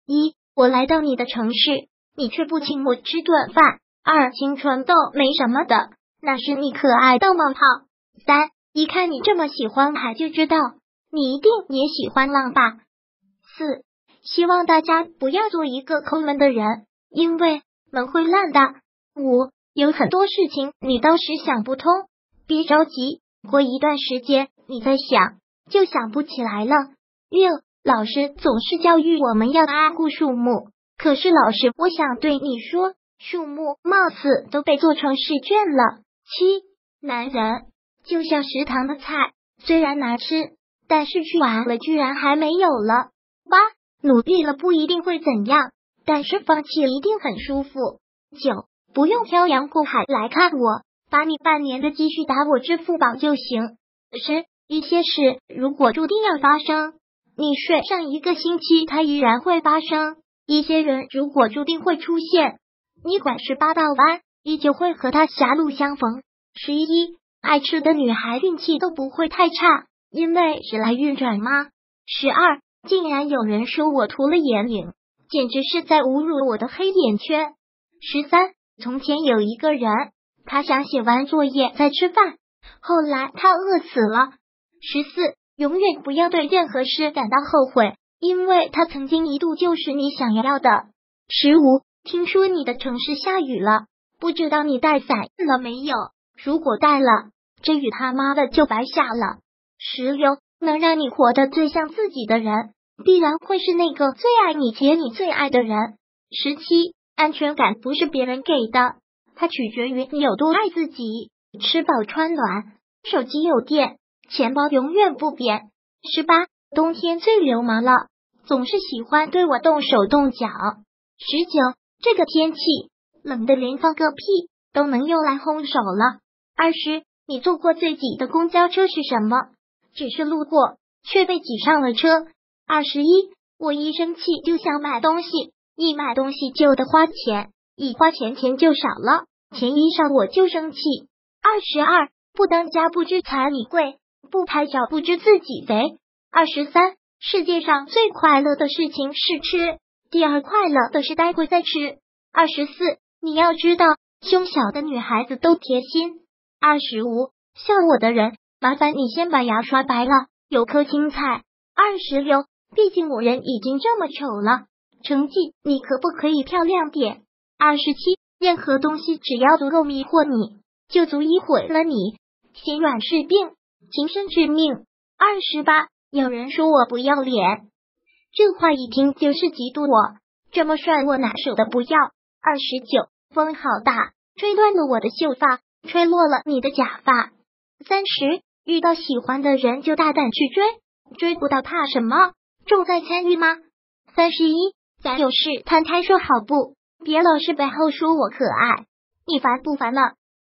一，我来到你的城市，你却不请我吃顿饭。二，青春痘没什么的，那是你可爱的冒号。三，一看你这么喜欢海，就知道你一定也喜欢浪吧。四，希望大家不要做一个抠门的人，因为门会烂的。五，有很多事情你当时想不通，别着急，过一段时间你再想，就想不起来了。六，老师总是教育我们要爱护树木，可是老师，我想对你说，树木貌似都被做成试卷了。七，男人就像食堂的菜，虽然难吃，但是吃完了居然还没有了。八，努力了不一定会怎样，但是放弃一定很舒服。九，不用漂洋过海来看我，把你半年的积蓄打我支付宝就行。十，一些事如果注定要发生，你睡上一个星期它依然会发生。一些人如果注定会出现，你拐18道弯依旧会和他狭路相逢。11，爱吃的女孩运气都不会太差，因为时来运转吗？12，竟然有人说我涂了眼影，简直是在侮辱我的黑眼圈。13，从前有一个人，他想写完作业再吃饭，后来他饿死了。14，永远不要对任何事感到后悔，因为它曾经一度就是你想要的。15，听说你的城市下雨了，不知道你带伞了没有？如果带了，这雨他妈的就白下了。16，能让你活得最像自己的人，必然会是那个最爱你且你最爱的人。17，安全感不是别人给的，它取决于你有多爱自己。吃饱穿暖，手机有电，钱包永远不扁。18，冬天最流氓了，总是喜欢对我动手动脚。19，这个天气冷的连放个屁都能用来烘手了。20，你坐过最挤的公交车是什么？只是路过，却被挤上了车。21，我一生气就想买东西，一买东西就得花钱，一花钱钱就少了，钱一少我就生气。22，不当家不知财米贵，不拍照不知自己肥。23，世界上最快乐的事情是吃，第二快乐的是待会再吃。24，你要知道，胸小的女孩子都贴心。25，笑我的人，麻烦你先把牙刷白了，有颗青菜。26，毕竟我人已经这么丑了，成绩你可不可以漂亮点？27，任何东西只要足够迷惑你，就足以毁了你。心软是病，情深致命。28，有人说我不要脸，这话一听就是嫉妒我，这么帅我哪舍得不要。29，风好大，吹乱了我的秀发，吹落了你的假发。30，遇到喜欢的人就大胆去追，追不到怕什么？重在参与吗？31，咱有事摊开说好不？别老是背后说我可爱，你烦不烦呢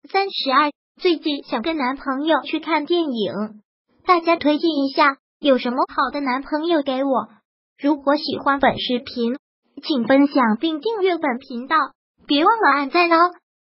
？32，最近想跟男朋友去看电影，大家推荐一下，有什么好的男朋友给我？如果喜欢本视频，请分享并订阅本频道，别忘了按赞哦。